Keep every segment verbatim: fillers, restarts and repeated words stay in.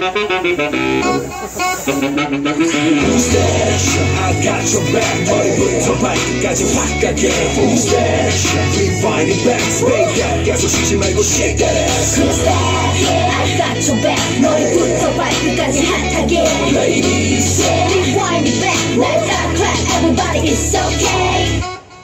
I got your back 머리부터 발끝까지 확 가게 Who's that? Rewind it back baby 계속 쉬지 말고 shake that ass Who's that? Yeah, I got your back 머리부터 발끝까지 핫하게 Ladies Rewind it back like that clap everybody it's okay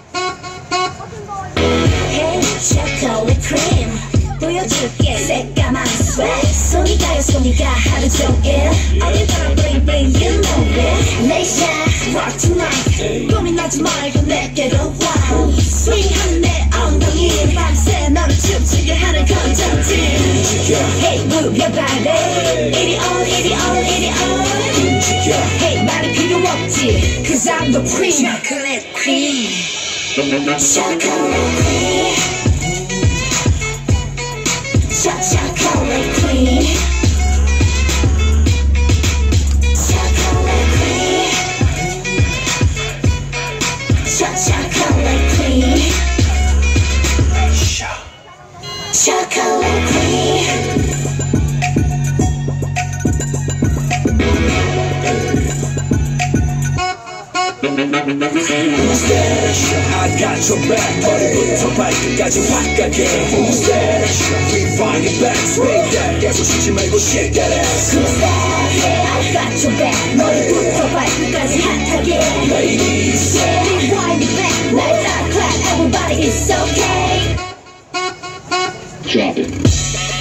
Hey, chocolate cream 보여줄게 새까만 sweat 손이 가요 손이가 하루 종일 어딜 가나 bling bling you know it Nation rock tonight 고민하지 말고 내게로 와 swing한 내 엉덩이 밤새 너를 춤추게 하는 건전지 Hey move your body 이리 on 이리 on 이리 on Hey 말이 필요 없지 Cause I'm the queen Chocolate queen Chocolate queen Chocolate queen Chocolate queen Chocolate queen Chocolate queen Who's that? I got your back 머리부터 발끝까지 확 가게 Who's that? Rewind it back spin that 계속 쉬지 말고 shake that ass Who's that? Yeah, I got your back 머리부터 발끝까지 핫하게 Ladies Rewind it back like that clap everybody it's okay Drop it.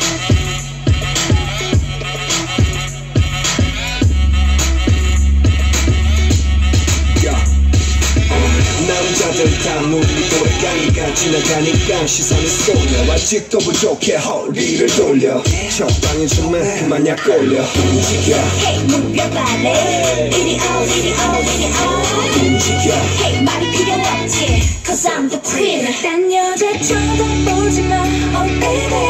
남자들 다 우리 노래 가니까 지나가니까 시선이 쏠려 아직도 부족해 허리를 돌려 적당히 좀만 그만 약 올려 움직여 Hey move your body 이리 on 이리 on 이리 on 움직여 Hey 말이 필요 없지 Cause I'm the queen 딴 여자 쳐다보지 마 Oh baby